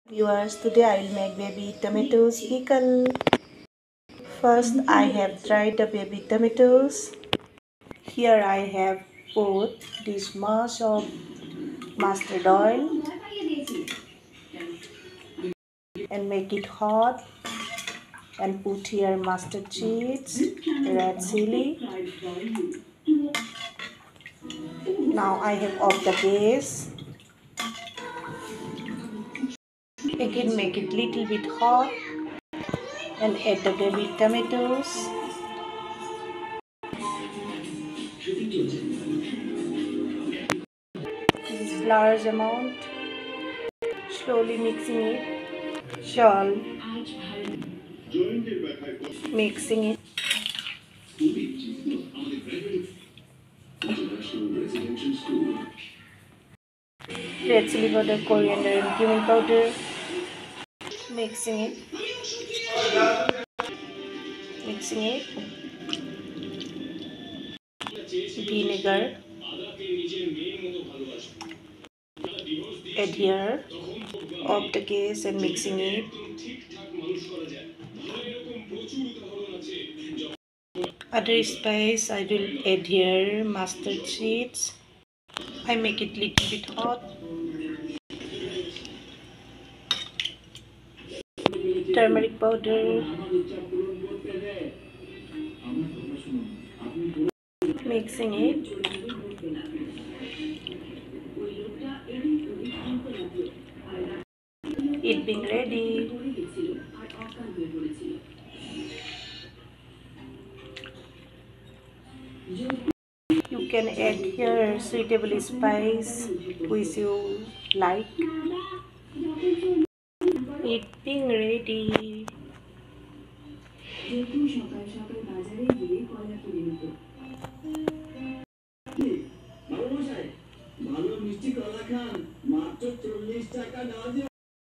Viewers, today I will make baby tomatoes pickle. First, I have dried the baby tomatoes. Here I have put this much of mustard oil and make it hot, and put here mustard seeds, red chili. Now I have off the gas. Again make it little bit hot and add the baby tomatoes. This is large amount. Slowly mixing it. Shall mixing it. Red chili powder, coriander and cumin powder. Mixing it. Mixing it. Vinegar. Add here. Off the gas and mixing it. Other spice I will add here mustard seeds. I make it little bit hot. Turmeric powder. Mixing it. It being ready. You can add here suitable spice which you like. It being ready. ভালো মিষ্টি কলা খান মাত্র 40 টাকা দাও।